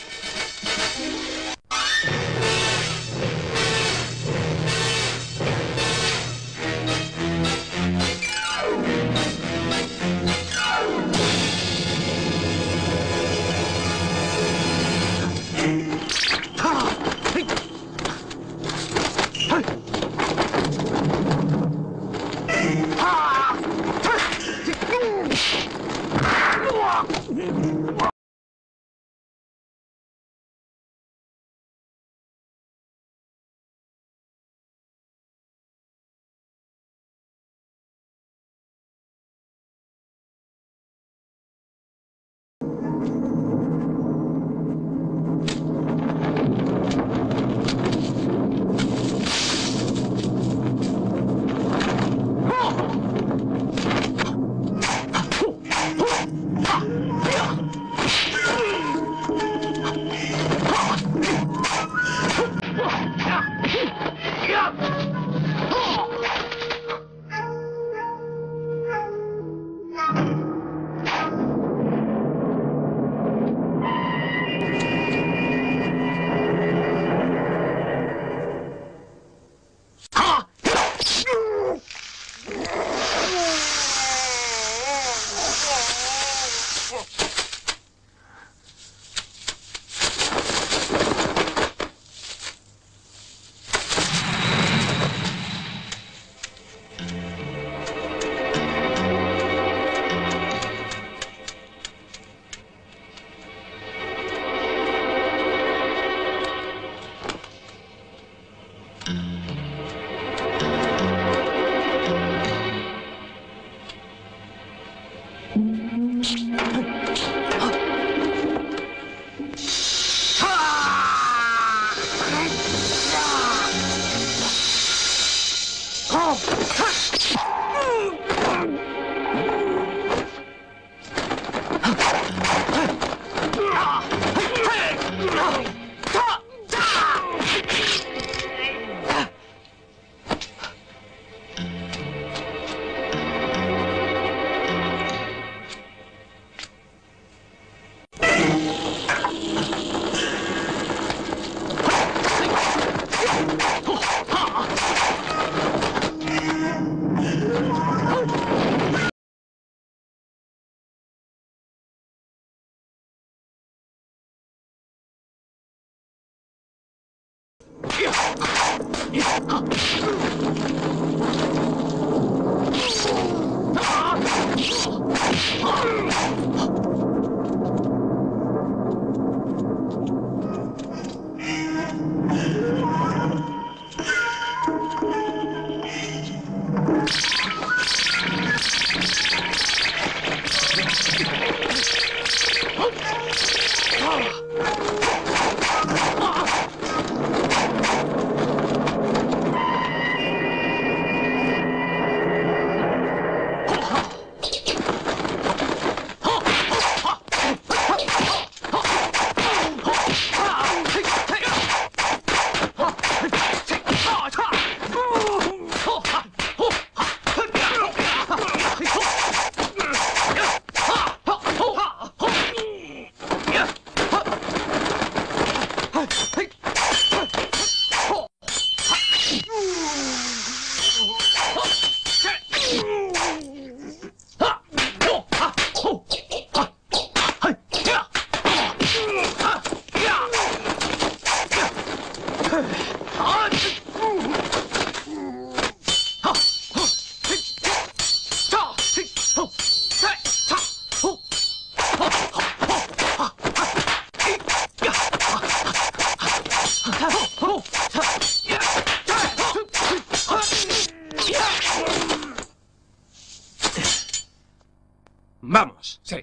Vamos. Sí.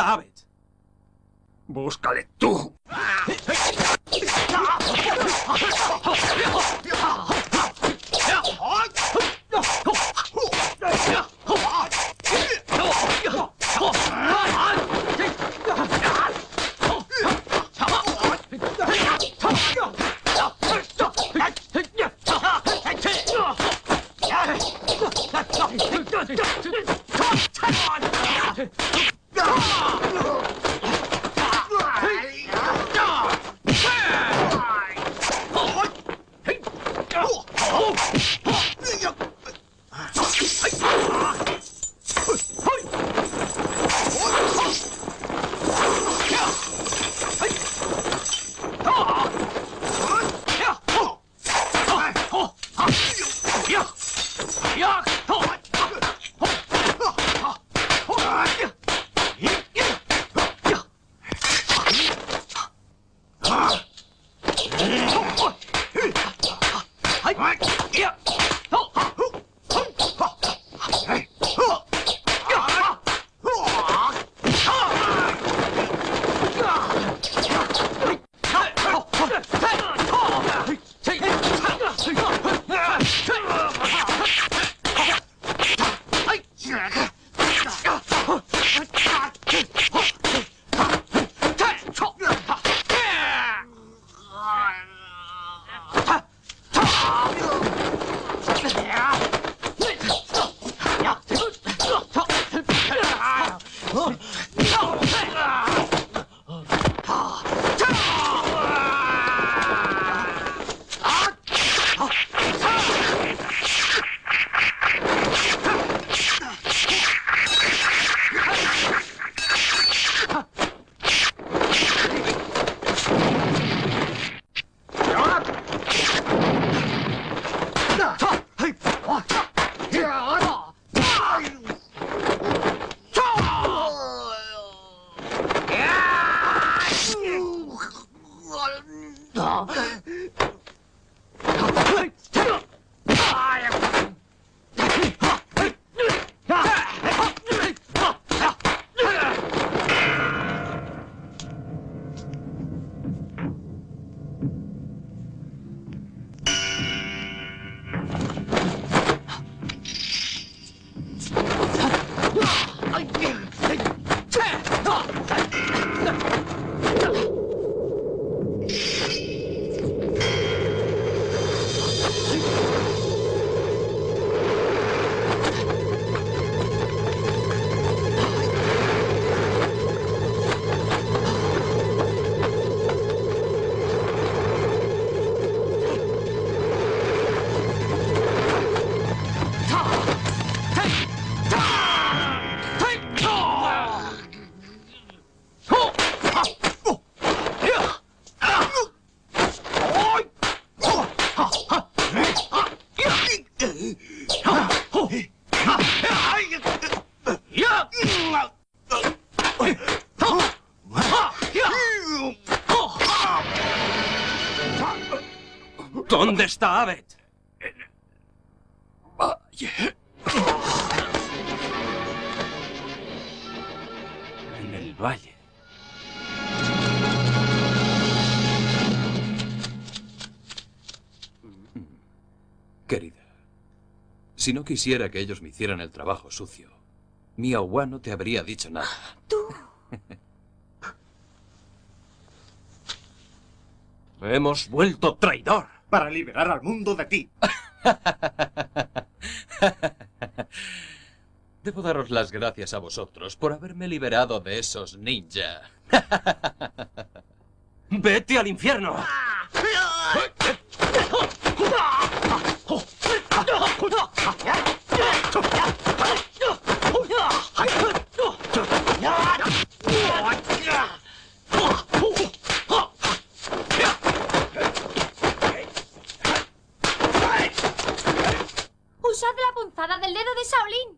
está Abed? Búscale tú. ¿Dónde está Abed? En el valle. En el valle. Querida, si no quisiera que ellos me hicieran el trabajo sucio, mi abuá no te habría dicho nada. Tú. Hemos vuelto traidor. Para liberar al mundo de ti. Debo daros las gracias a vosotros por haberme liberado de esos ninja. ¡Vete al infierno! Usad la punzada del dedo de Shaolin.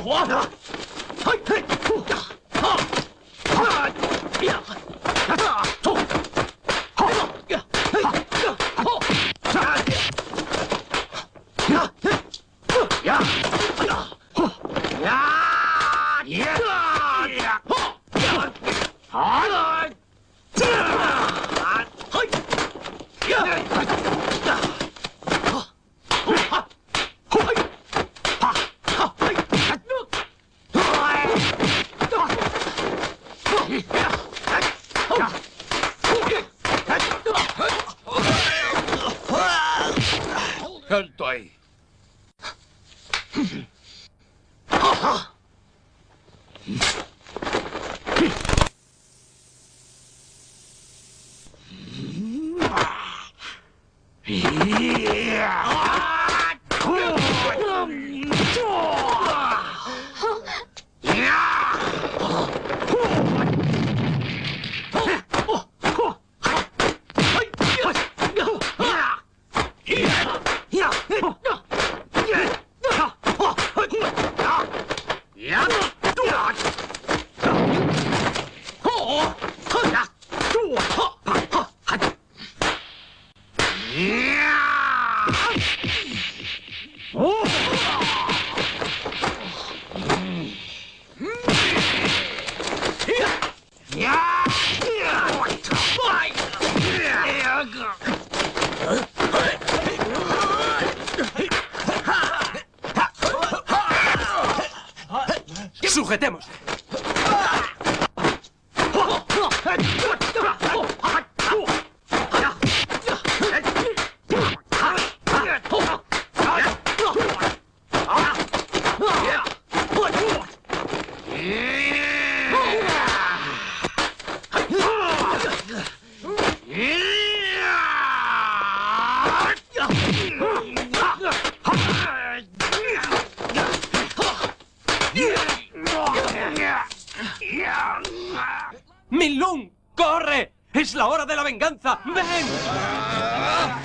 ¡Alto ahí! ¡Sujetemos! ¡Min Lung! ¡Corre! ¡Es la hora de la venganza! ¡Ven!